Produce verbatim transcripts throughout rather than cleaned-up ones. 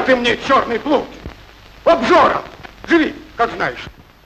ты мне черный плут? Обжора! Живи, как знаешь.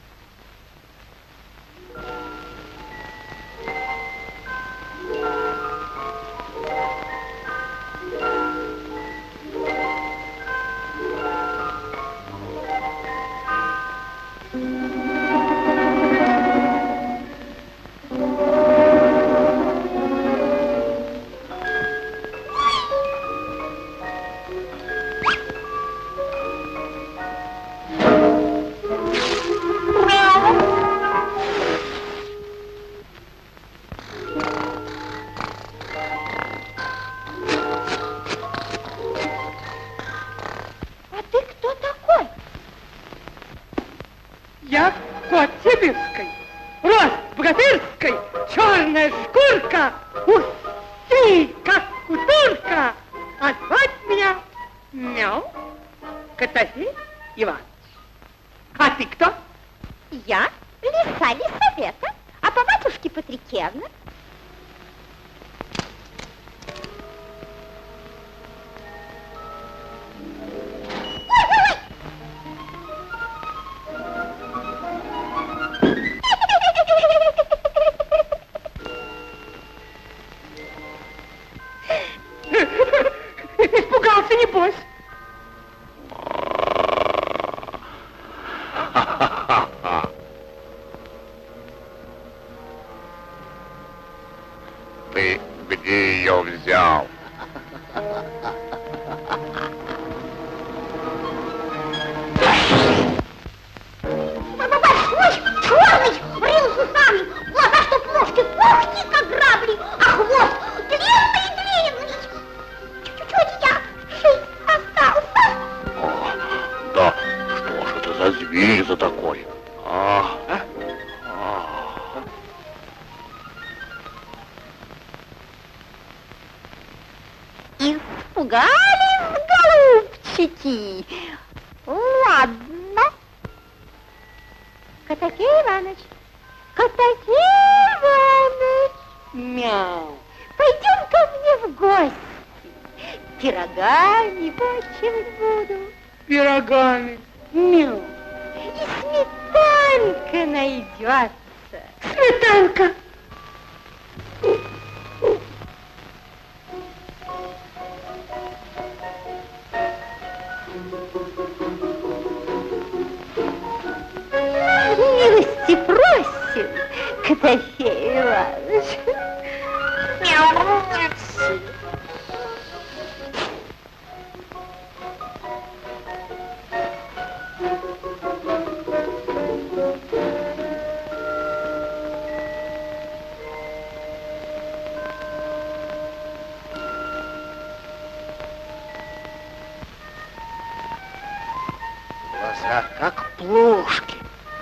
Как плошки.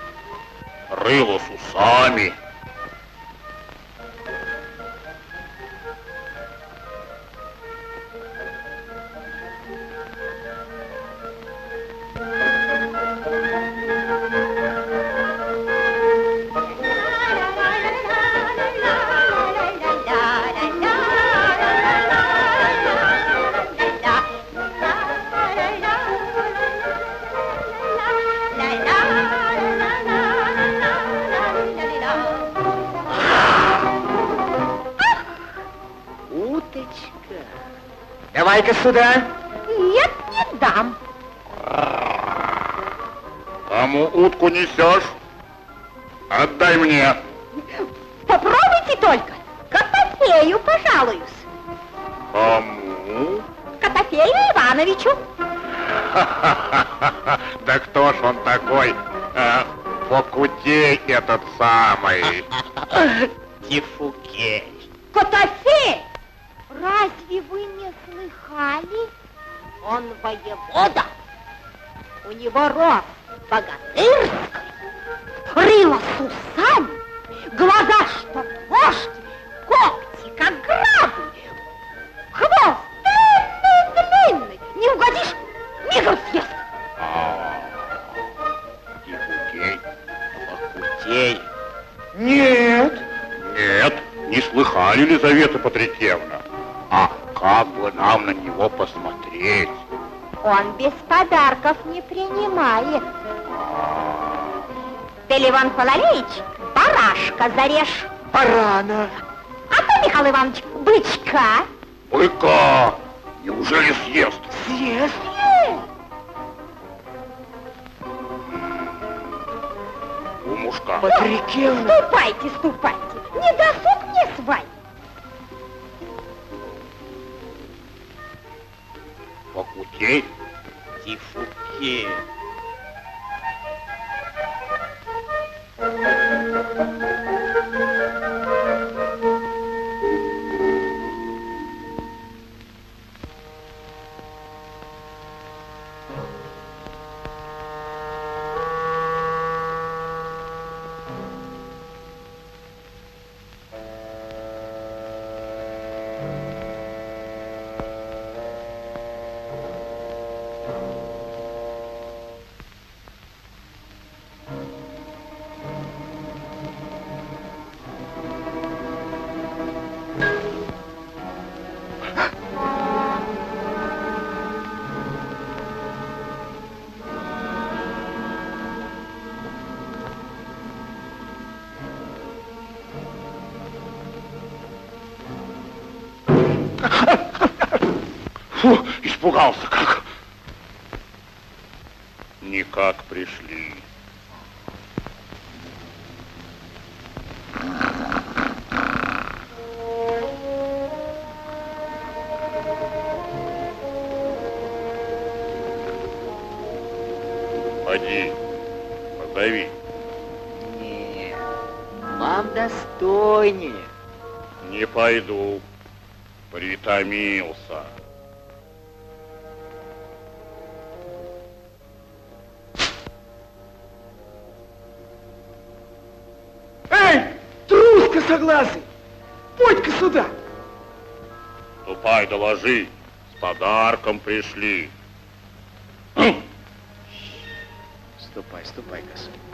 Рыло с усами. Давай-ка сюда. Нет, не дам. Кому утку несешь? Отдай мне. Попробуйте только. Котофею пожалуюсь. Кому? Котофею Ивановичу. Да кто ж он такой? А, Фокутей этот самый. Тифукей. Котофей! Разве вы не слыхали? Он воевода. У него рост богатырский, рыло с усами, глаза, что вождь, когти, как грабли, хвост длинный-длинный. Не угодишь, мигом съест. Тифукей? Фокутей? Нет. Нет, не слыхали, Лизавета Патрикевна? А как бы нам на него посмотреть? Он без подарков не принимает. Ты, Левон Фалалеич, барашка зарежь. Барана. А ты, Михаил Иванович, бычка. Быка! Неужели съест? Съест? Кумушка. Патрикевна. Ступайте, ступайте. Не досуг мне свай. Покутей? Тифуке. Фу, испугался как. Никак пришли. Поди, позови. Не, вам достойнее. Не пойду. Притомился. Эй, трус косоглазый! Путь-ка сюда! Ступай, доложи. С подарком пришли. Ступай, ступай, косой.